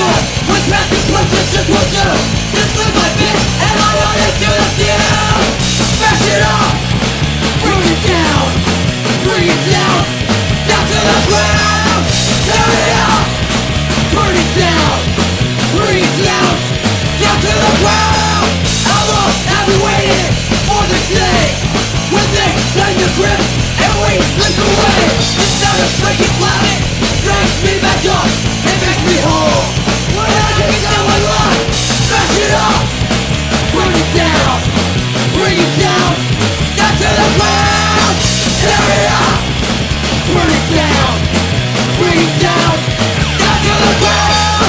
sure when practice purpose just won't do. This is my bit and I want it to the field. Smash it up, bring it down, down to the ground. Tear it up, burn it down, bring it down to the ground. How long have we waited for this day when things tighten your grip and we slip away? The sound of breaking planet drags me back up and makes me whole. When I take down my life, smash it up, burn it down, bring it down to the ground. Tear it up, burn it down, bring it down to the ground.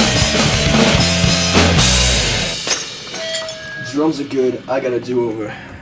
Drums are good, I got a do-over.